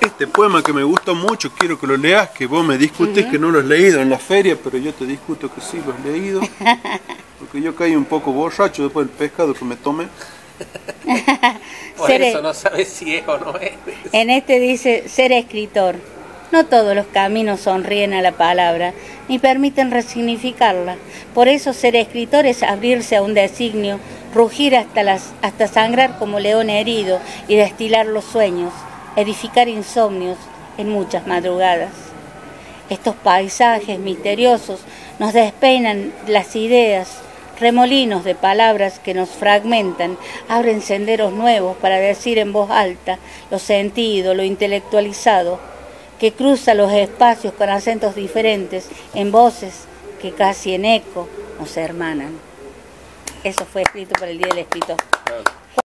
este poema que me gustó mucho, quiero que lo leas, que vos me discutís que no lo has leído en la feria, pero yo te discuto que sí lo has leído, porque yo caí un poco borracho después del pescado que me tomé. Por eso no sabes si es o no es. En este dice, ser escritor. No todos los caminos sonríen a la palabra, ni permiten resignificarla. Por eso ser escritor es abrirse a un designio, rugir hasta sangrar como león herido y destilar los sueños, edificar insomnios en muchas madrugadas. Estos paisajes misteriosos nos despeinan las ideas, remolinos de palabras que nos fragmentan, abren senderos nuevos para decir en voz alta lo sentido, lo intelectualizado, que cruza los espacios con acentos diferentes, en voces que casi en eco nos hermanan. Eso fue escrito por el Día del Escritor.